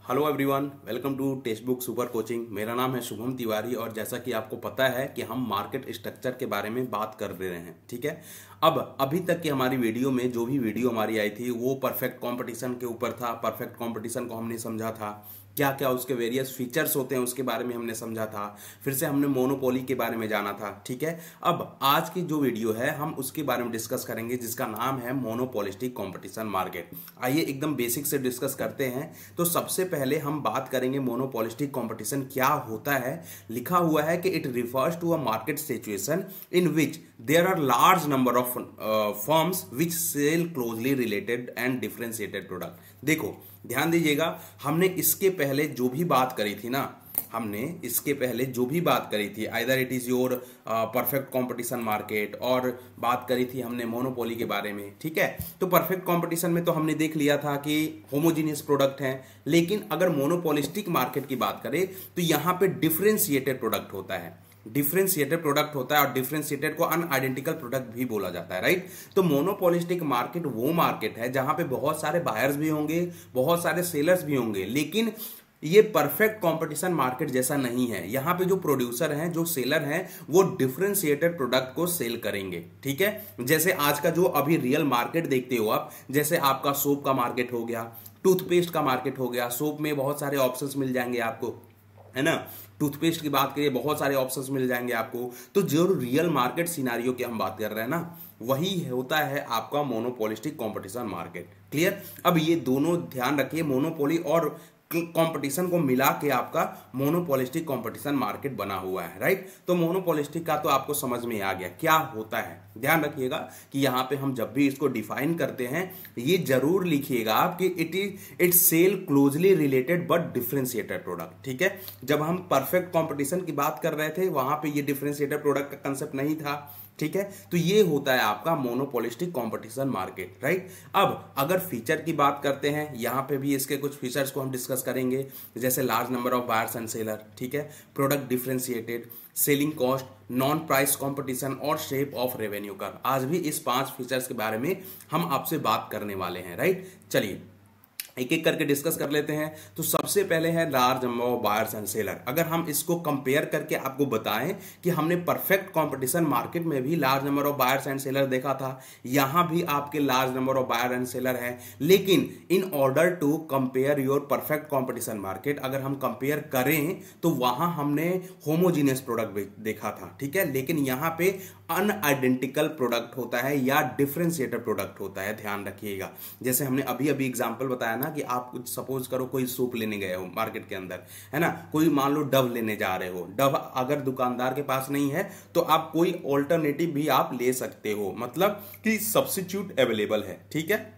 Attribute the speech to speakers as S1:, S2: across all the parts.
S1: Hello everyone, welcome to text book super coaching. मेरा नाम है शुभम तिवारी और जैसा कि आपको पता है कि हम मार्केट स्ट्रक्चर के बारे में बात कर रहे हैं। ठीक है, अब अभी तक की हमारी वीडियो में जो भी वीडियो हमारी आई थी वो परफेक्ट कंपटीशन के ऊपर था। परफेक्ट कंपटीशन को हमने समझा था, क्या क्या उसके वेरियस फीचर्स होते हैं उसके बारे में हमने समझा था। फिर से हमने मोनोपोली के बारे में जाना था। ठीक है, अब आज की जो वीडियो है हम उसके बारे में डिस्कस करेंगे जिसका नाम है मोनोपोलिस्टिक कंपटीशन मार्केट। आइए एकदम बेसिक से डिस्कस करते हैं। तो सबसे पहले हम बात करेंगे मोनोपोलिस्टिक कंपटीशन क्या होता है। लिखा हुआ है कि it refers to a market situation in which there are large number of firms which sell closely related and differentiated product. देखो ध्यान दीजिएगा, हमने इसके पहले जो भी बात करी थी ना, हमने इसके पहले जो भी बात करी थी, either it is your perfect competition market और बात करी थी हमने मोनोपोली के बारे में। ठीक है, तो परफेक्ट कंपटीशन में तो हमने देख लिया था कि होमोजीनियस प्रोडक्ट हैं, लेकिन अगर मोनोपोलिस्टिक मार्केट की बात करें तो यहां पे डिफरेंशिएटेड प्रोडक्ट होता है। डिफरेंशिएटेड प्रोडक्ट होता है और डिफरेंशिएटेड को अनआइडेंटिकल प्रोडक्ट भी बोला जाता है, राइट। तो मोनोपोलिस्टिक मार्केट वो मार्केट है जहां पे बहुत सारे बायर्स भी होंगे, बहुत सारे सेलर्स भी होंगे, लेकिन ये परफेक्ट कंपटीशन मार्केट जैसा नहीं है। यहां पे जो प्रोड्यूसर हैं, जो सेलर हैं, वो डिफरेंशिएटेड प्रोडक्ट को सेल करेंगे। ठीक है, जैसे आज का जो अभी रियल मार्केट देखते हो आप, जैसे आपका सोप का मार्केट हो गया, टूथपेस्ट का मार्केट हो गया। सोप में बहुत सारे ऑप्शंस मिल जाएंगे आपको, है ना। टूथपेस्ट की बात करिए, बहुत सारे ऑप्शंस मिल जाएंगे आपको। तो जो रियल मार्केट सिनारियो की हम बात कर रहे हैं ना, वही होता है आपका मोनोपोलिस्टिक कंपटीशन मार्केट। क्लियर। अब ये दोनों ध्यान रखिए, मोनोपोली और कंपटीशन को मिला के आपका मोनोपोलिस्टिक कंपटीशन मार्केट बना हुआ है, राइट। तो मोनोपोलिस्टिक का तो आपको समझ में आ गया क्या होता है। ध्यान रखिएगा कि यहां पे हम जब भी इसको डिफाइन करते हैं ये जरूर लिखिएगा आप कि it sell closely related but differentiated product. ठीक है, जब हम परफेक्ट कंपटीशन की बात कर रहे थे वहां पे ये डिफरेंशिएटेड प्रोडक्ट का कंसेप्ट नहीं था। ठीक है, तो ये होता है आपका मोनोपोलिस्टिक कंपटीशन मार्केट, राइट। अब अगर फीचर की बात करते हैं, यहां पे भी इसके कुछ फीचर्स को हम डिस्कस करेंगे, जैसे large number of buyers and seller. ठीक है, product differentiated, selling cost, non price competition और शेप ऑफ रेवेन्यू कर्व। आज भी इस 5 फीचर्स के बारे में हम आपसे बात करने वाले हैं, राइट। चलिए एक एक करके डिस्कस कर लेते हैं। तो सबसे पहले है large number of buyers and seller. अगर हम इसको कंपेयर करके आपको बताएं कि हमने परफेक्ट कंपटीशन मार्केट में भी large number of buyers and seller देखा था, यहां भी आपके large number of buyer and seller है, लेकिन in order to compare your perfect competition market, अगर हम कंपेयर करें तो वहां हमने होमोजीनियस प्रोडक्ट देखा था। ठीक है, लेकिन यहां पे अनआइडेंटिकल प्रोडक्ट होता है या डिफरेंशिएटेड प्रोडक्ट होता है। ध्यान रखिएगा, जैसे हमने अभी अभी एग्जांपल बताया ना कि आप कुछ सपोज करो कोई सूप लेने गए हो मार्केट के अंदर, है ना, कोई मान लो डव लेने जा रहे हो। डव अगर दुकानदार के पास नहीं है तो आप कोई ऑल्टरनेटिव भी आप ले सकते हो, मतलब कि सब्स्टिट्यूट अवेलेबल है। ठीक है,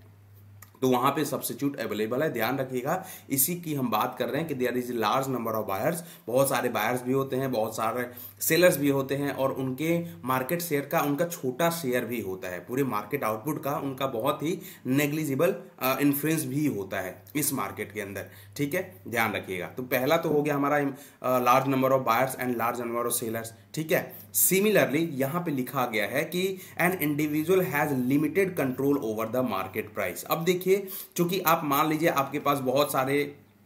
S1: तो वहां पे सब्स्टिट्यूट अवेलेबल है। ध्यान रखिएगा, इसी की हम बात कर रहे हैं कि there is large number of buyers. बहुत सारे बायर्स भी होते हैं, बहुत सारे सेलर्स भी होते हैं और उनके मार्केट शेयर का उनका छोटा शेयर भी होता है। पूरे मार्केट आउटपुट का उनका बहुत ही नेग्लिजिबल इन्फ्लुएंस भी होता है इस मार्केट के अंदर। ठीक है, ध्यान रखिएगा। तो पहला तो हो गया हमारा large number of buyers and large number of sellers. ठीक है, सिमिलरली यहां पे लिखा गया है कि an individual has limited control over the market price. अब देखिए, क्योंकि आप मान लीजिए आपके पास बहुत सारे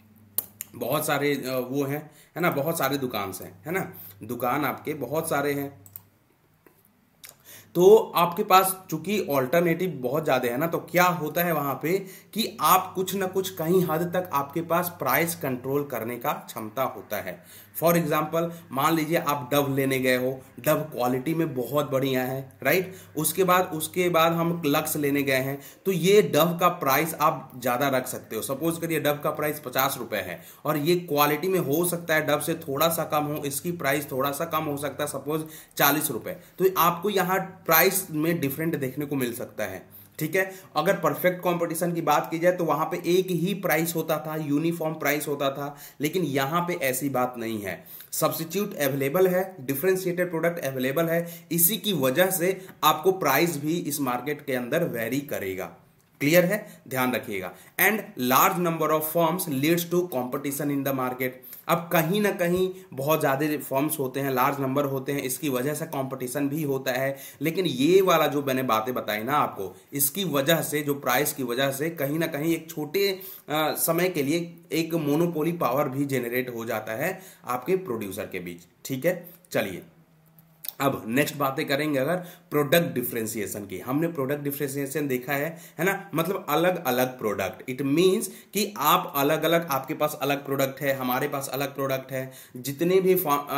S1: वो हैं, है ना, बहुत सारे दुकान है ना, दुकान आपके बहुत सारे हैं, तो आपके पास चूंकि ऑल्टरनेटिव बहुत ज्यादा है ना, तो क्या होता है वहां पे कि आप कुछ ना कुछ कहीं हद तक आपके पास प्राइस कंट्रोल करने का क्षमता होता है। फॉर एग्जाम्पल मान लीजिए आप डव लेने गए हो, डव क्वालिटी में बहुत बढ़िया है, राइट। उसके बाद हम लक्स लेने गए हैं, तो ये डव का प्राइस आप ज्यादा रख सकते हो। सपोज करिए डव का प्राइस 50 रुपए है और ये क्वालिटी में हो सकता है डव से थोड़ा सा कम हो, इसकी प्राइस थोड़ा सा कम हो सकता है, सपोज 40 रुपए। तो आपको यहाँ प्राइस में डिफरेंट देखने को मिल सकता है। ठीक है, अगर परफेक्ट कंपटीशन की बात की जाए तो वहां पे एक ही प्राइस होता था, यूनिफॉर्म प्राइस होता था, लेकिन यहां पे ऐसी बात नहीं है। सब्स्टिट्यूट अवेलेबल है, डिफरेंशिएटेड प्रोडक्ट अवेलेबल है, इसी की वजह से आपको प्राइस भी इस मार्केट के अंदर वेरी करेगा। क्लियर है, ध्यान रखिएगा। And large number of firms leads to competition in the market. अब कहीं ना कहीं बहुत ज़्यादा फॉर्म्स होते हैं, लार्ज नंबर होते हैं, इसकी वजह से कंपटीशन भी होता है। लेकिन ये वाला जो मैंने बातें बताई ना आपको, इसकी वजह से, जो प्राइस की वजह से कहीं ना कहीं एक छोटे समय के लिए एक मोनोपोली पावर भी जनरेट हो जाता है आपके प्रोड्यूसर के बीच। ठीक है, चलिए अब नेक्स्ट बातें करेंगे अगर प्रोडक्ट डिफरेंशिएशन की। हमने प्रोडक्ट डिफरेंशिएशन देखा है ना, मतलब अलग अलग प्रोडक्ट। इट मींस कि आप अलग अलग, आपके पास अलग प्रोडक्ट है, हमारे पास अलग प्रोडक्ट है। जितने भी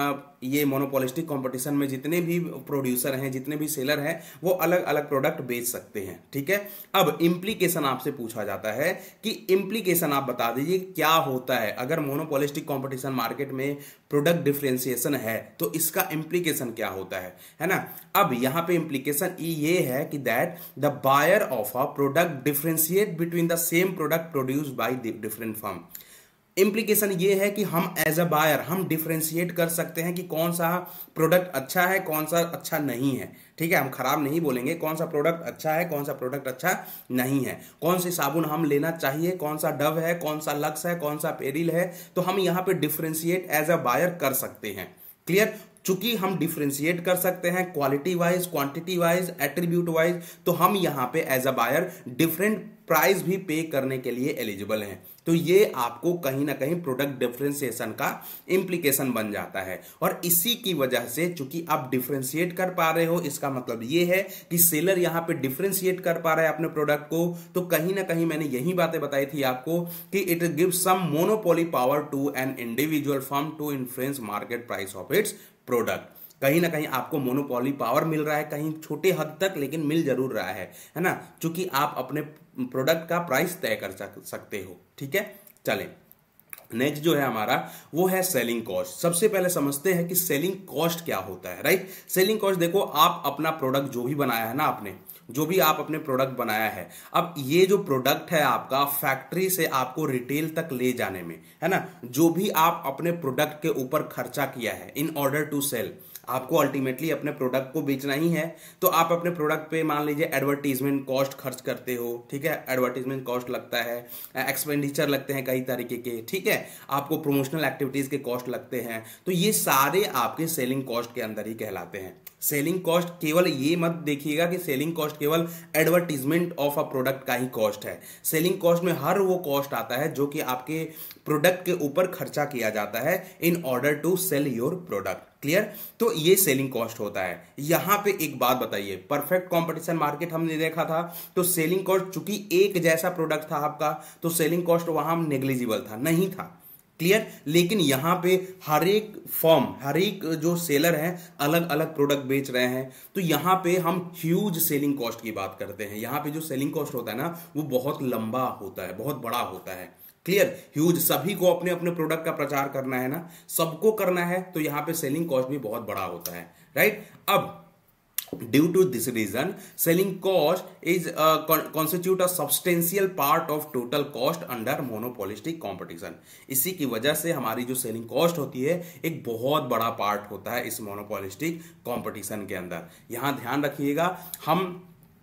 S1: ये मोनोपोलिस्टिक कंपटीशन में जितने भी प्रोड्यूसर हैं, जितने भी सेलर हैं, वो अलग अलग प्रोडक्ट बेच सकते हैं। ठीक है, अब इम्प्लीकेशन आपसे पूछा जाता है कि इम्प्लीकेशन आप बता दीजिए क्या होता है अगर मोनोपोलिस्टिक कंपटीशन मार्केट में प्रोडक्ट डिफरेंशिएशन है, तो इसका इम्प्लीकेशन क्या होता है ना। अब यहां पे इम्प्लीकेशन ये है कि that the buyer of a product differentiate between the same product produced by different firm. Implication ये है कि हम एज अ बायर हम डिफरेंशिएट कर सकते हैं कि कौन सा प्रोडक्ट अच्छा है, कौन सा अच्छा नहीं है। ठीक है, हम खराब नहीं बोलेंगे, कौन सा प्रोडक्ट अच्छा है, कौन सा प्रोडक्ट अच्छा नहीं है, कौन सी साबुन हम लेना चाहिए, कौन सा डव है, कौन सा लक्स है, कौन सा पेरिल है। तो हम यहां पे डिफरेंशिएट एज अ बायर कर सकते हैं। क्लियर, चूंकि हम डिफरेंशिएट कर सकते हैं quality wise, quantity wise, attribute wise, तो हम यहां पे as a buyer different price भी पे करने के लिए एलिजिबल हैं। तो ये आपको कहीं ना कहीं प्रोडक्ट डिफरेंशिएशन का इंप्लीकेशन बन जाता है। और इसी की वजह से चूंकि आप डिफरेंशिएट कर पा रहे हो, इसका मतलब ये है कि सेलर यहां पे डिफरेंशिएट कर पा रहा है अपने प्रोडक्ट को। तो कहीं ना कहीं मैंने यही बातें बताई थी आपको कि it gives some monopoly power to an individual firm to influence market price of its product. कहीं ना कहीं आपको मोनोपोली पावर मिल रहा है, कहीं छोटे हद तक, लेकिन मिल जरूर रहा है ना, क्योंकि आप अपने प्रोडक्ट का प्राइस तय कर सकते हो। ठीक है, चलें नेक्स्ट जो है हमारा वो है सेलिंग कॉस्ट। सबसे पहले समझते हैं कि सेलिंग कॉस्ट क्या होता है। राइट, सेलिंग कॉस्ट देखो, आप अपना प्रोडक्ट जो भी बनाया है ना, आपने जो भी आप अपने प्रोडक्ट बनाया है, अब ये जो प्रोडक्ट है आपका फैक्ट्री से आपको रिटेल तक ले जाने में, है ना, जो भी आप अपने प्रोडक्ट के ऊपर खर्चा किया है इन ऑर्डर टू सेल, आपको अल्टीमेटली अपने प्रोडक्ट को बेचना ही है। तो आप अपने प्रोडक्ट पे मान लीजिए एडवर्टीजमेंट कॉस्ट खर्च करते हो। ठीक है, एडवर्टीजमेंट कॉस्ट लगता है, एक्सपेंडिचर लगते हैं कई तरीके के। ठीक है, आपको प्रमोशनल एक्टिविटीज के कॉस्ट लगते हैं। तो ये सारे आपके सेलिंग कॉस्ट के अंदर ही कहलाते हैं। सेलिंग कॉस्ट केवल ये मत देखिएगा कि सेलिंग कॉस्ट केवल एडवर्टीजमेंट ऑफ अ प्रोडक्ट का ही कॉस्ट है। सेलिंग कॉस्ट में हर वो कॉस्ट आता है जो कि आपके प्रोडक्ट के ऊपर खर्चा किया जाता है in order to sell your product. Clear, तो ये सेलिंग कॉस्ट होता है। यहां पे एक बात बताइए, परफेक्ट कंपटीशन मार्केट हमने देखा था, तो सेलिंग कॉस्ट चूंकि एक जैसा प्रोडक्ट था आपका, तो सेलिंग कॉस्ट वहां नेग्लिजिबल था, नहीं था। क्लियर, लेकिन यहां पे हर एक फर्म, हर एक जो सेलर है अलग अलग प्रोडक्ट बेच रहे हैं, तो यहां पे हम ह्यूज सेलिंग कॉस्ट की बात करते हैं। यहां पे जो सेलिंग कॉस्ट होता है ना, वो बहुत लंबा होता है, बहुत बड़ा होता है। क्लियर, ह्यूज, सभी को अपने अपने प्रोडक्ट का प्रचार करना है ना, सबको करना है, तो यहां पे सेलिंग कॉस्ट भी बहुत बड़ा होता है। राइट, अब due to this reason selling cost is constitute a substantial part of total cost under monopolistic competition. इसी की वजह से हमारी जो सेलिंग कॉस्ट होती है एक बहुत बड़ा पार्ट होता है इस मोनोपोलिस्टिक कंपटीशन के अंदर। यहां ध्यान रखिएगा, हम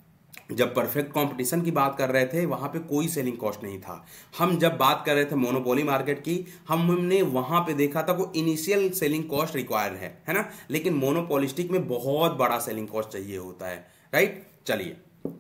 S1: जब परफेक्ट कंपटीशन की बात कर रहे थे वहां पे कोई सेलिंग कॉस्ट नहीं था। हम जब बात कर रहे थे मोनोपोली मार्केट की, हमने वहां पे देखा था वो इनिशियल सेलिंग कॉस्ट रिक्वायर्ड है ना, लेकिन मोनोपोलिस्टिक में बहुत बड़ा सेलिंग कॉस्ट चाहिए होता है। राइट, चलिए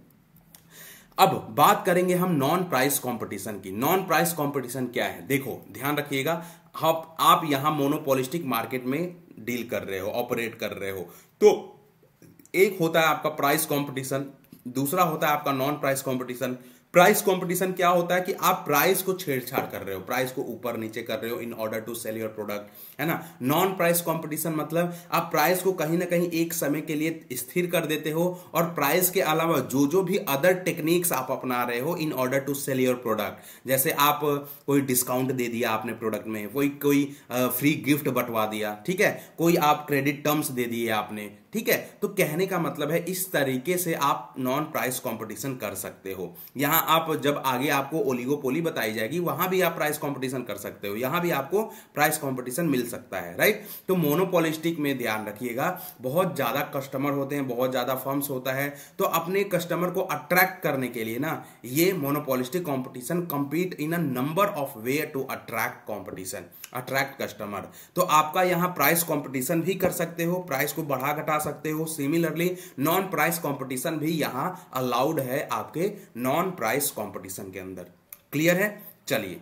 S1: अब बात करेंगे हम नॉन प्राइस कंपटीशन की। नॉन प्राइस कंपटीशन क्या है, देखो ध्यान रखिएगा, आप यहां मोनोपोलिस्टिक मार्केट में डील कर रहे हो, ऑपरेट कर रहे हो, तो एक होता है आपका प्राइस कंपटीशन, दूसरा होता है आपका non price competition. Price competition क्या होता है कि आप प्राइस को छेड़छाड़ कर रहे हो, प्राइस को ऊपर नीचे कर रहे हो in order to sell your product, है ना। नॉन प्राइस कंपटीशन मतलब आप प्राइस को कहीं ना कहीं एक समय के लिए स्थिर कर देते हो, और प्राइस के अलावा जो जो भी अदर टेक्निक्स आप अपना रहे हो in order to sell your product, जैसे आप कोई डिस्काउंट दे दिया आपने प्रोडक्ट में, कोई फ्री गिफ्ट बंटवा दिया, ठीक है, कोई आप क्रेडिट टर्म्स दे दिए आपने, ठीक है। तो कहने का मतलब है इस तरीके से आप नॉन प्राइस कंपटीशन कर सकते हो। यहां आप जब आगे आपको ओलिगोपोली बताई जाएगी वहां भी आप प्राइस कंपटीशन कर सकते हो, यहां भी आपको प्राइस कंपटीशन मिल सकता है, राइट। तो मोनोपोलिस्टिक में ध्यान रखिएगा, बहुत ज्यादा कस्टमर होते हैं, बहुत ज्यादा फर्म्स होता है, तो अपने कस्टमर को अट्रैक्ट करने के लिए ना ये monopolistic competition compete in a number of way to attract competition, attract customer. तो आपका यहां प्राइस कंपटीशन भी कर सकते हो, प्राइस को बढ़ा घटा सकते हो। सिमिलरली नॉन प्राइस कंपटीशन भी यहां अलाउड है आपके नॉन प्राइस कंपटीशन के अंदर। क्लियर है? चलिए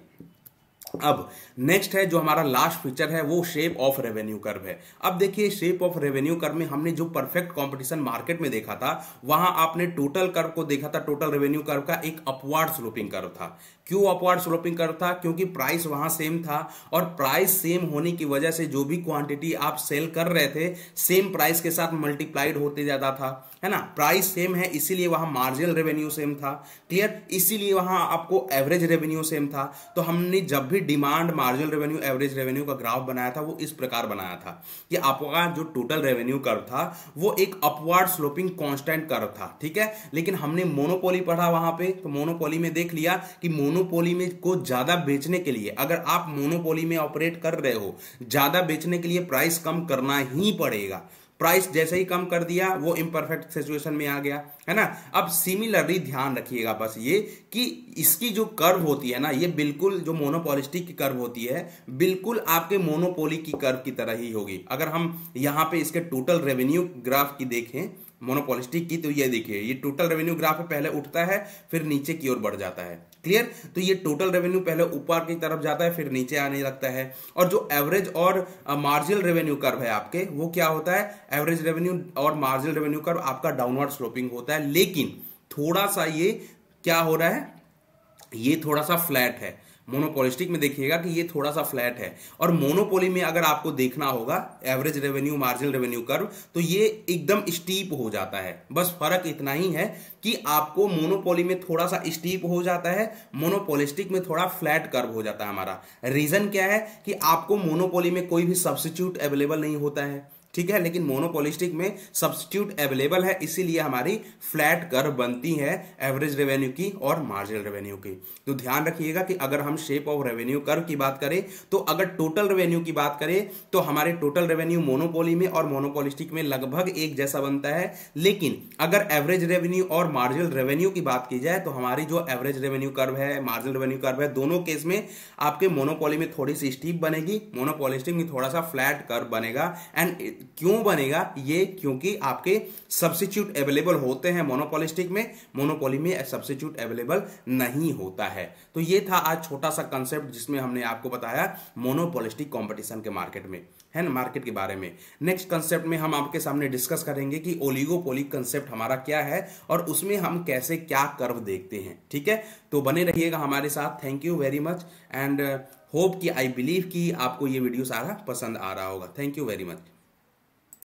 S1: अब नेक्स्ट है जो हमारा लास्ट फीचर है वो शेप ऑफ रेवेन्यू कर्व है। अब देखिए शेप ऑफ रेवेन्यू कर्व में हमने जो परफेक्ट कंपटीशन मार्केट में देखा था वहां आपने टोटल कर्व को देखा था, टोटल रेवेन्यू कर्व का एक अपवर्ड स्लोपिंग कर्व था। क्यों अपवर्ड स्लोपिंग कर्व था? क्योंकि प्राइस वहां सेम था और प्राइस सेम होने की वजह से जो भी क्वांटिटी आप सेल कर रहे थे सेम प्राइस के साथ मल्टीप्लाइड होते जाता था, है ना। प्राइस सेम है इसीलिए वहां मार्जिनल रेवेन्यू सेम था। क्लियर? इसीलिए वहां आपको एवरेज रेवेन्यू सेम था। तो हमने जब भी demand marginal revenue average revenue का ग्राफ बनाया था वो इस प्रकार बनाया था कि आपका जो टोटल रेवेन्यू कर्व था वो एक अपवर्ड स्लोपिंग कांस्टेंट कर्व था, ठीक है। लेकिन हमने मोनोपोली पढ़ा वहां पे, तो मोनोपोली में देख लिया कि मोनोपोली में को ज्यादा बेचने के लिए, अगर आप मोनोपोली में ऑपरेट कर रहे हो, ज्यादा बेचने के लिए प्राइस कम करना ही पड़ेगा। प्राइस जैसे ही कम कर दिया वो इम्परफेक्ट सिचुएशन में आ गया, है ना। अब सिमिलरली ध्यान रखिएगा बस ये कि इसकी जो कर्व होती है ना ये बिल्कुल जो मोनोपोलिस्टिक की कर्व होती है बिल्कुल आपके मोनोपोली की कर्व की तरह ही होगी। अगर हम यहां पे इसके टोटल रेवेन्यू ग्राफ की देखें मोनोपोलिस्टिक की, तो ये देखिए ये टोटल रेवेन्यू ग्राफ पहले उठता है फिर नीचे की ओर बढ़ जाता है। क्लियर? तो ये टोटल रेवेन्यू पहले ऊपर की तरफ जाता है फिर नीचे आने लगता है। और जो एवरेज और मार्जिनल रेवेन्यू कर्व है आपके वो क्या होता है? एवरेज रेवेन्यू और मार्जिनल रेवेन्यू कर्व आपका डाउनवर्ड स्लोपिंग होता है, लेकिन थोड़ा सा ये क्या हो रहा है, ये थोड़ा सा फ्लैट है। मोनोपोलिस्टिक में देखिएगा कि ये थोड़ा सा फ्लैट है और मोनोपोली में अगर आपको देखना होगा average revenue marginal revenue curve तो ये एकदम स्टीप हो जाता है। बस फर्क इतना ही है कि आपको मोनोपोली में थोड़ा सा स्टीप हो जाता है, मोनोपोलिस्टिक में थोड़ा फ्लैट कर्व हो जाता है। हमारा रीजन क्या है कि आपको मोनोपोली में कोई भी सब्स्टिट्यूट अवेलेबल नहीं होता है, ठीक है, लेकिन मोनोपोलिस्टिक में सब्स्टिट्यूट अवेलेबल है, इसीलिए हमारी फ्लैट कर्व बनती है एवरेज रेवेन्यू की और मार्जिनल रेवेन्यू की। तो ध्यान रखिएगा कि अगर हम शेप ऑफ रेवेन्यू कर्व की बात करें तो अगर टोटल रेवेन्यू की बात करें तो हमारे टोटल रेवेन्यू मोनोपोली में और मोनोपोलिस्टिक में लगभग एक जैसा बनता है, लेकिन अगर एवरेज रेवेन्यू और मार्जिनल रेवेन्यू की बात की जाए तो हमारी जो एवरेज रेवेन्यू कर्व है मार्जिनल रेवेन्यू कर्व है दोनों केस में आपके मोनोपोली में थोड़ी सी स्टीप बनेगी, मोनोपोलिस्टिक में थोड़ा सा फ्लैट कर्व बनेगा। एंड क्यों बनेगा ये? क्योंकि आपके सब्स्टिट्यूट अवेलेबल होते हैं मोनोपोलिस्टिक में, मोनोपोली में सब्स्टिट्यूट अवेलेबल नहीं होता है। तो ये था आज छोटा सा कंसेप्ट जिसमें हमने आपको बताया मोनोपोलिस्टिक कंपटीशन के मार्केट में, है ना, मार्केट के बारे में। नेक्स्ट कंसेप्ट में हम आपके सामने डिस्कस करेंगे कि ओलिगोपोली कंसेप्ट हमारा क्या है और उसमें हम कैसे क्या कर्व देखते हैं, ठीक है। तो बने रहिएगा हमारे साथ। Thank you very much and hope कि आई बिलीव कि आपको ये वीडियो सारा पसंद आ रहा होगा। Thank you very much.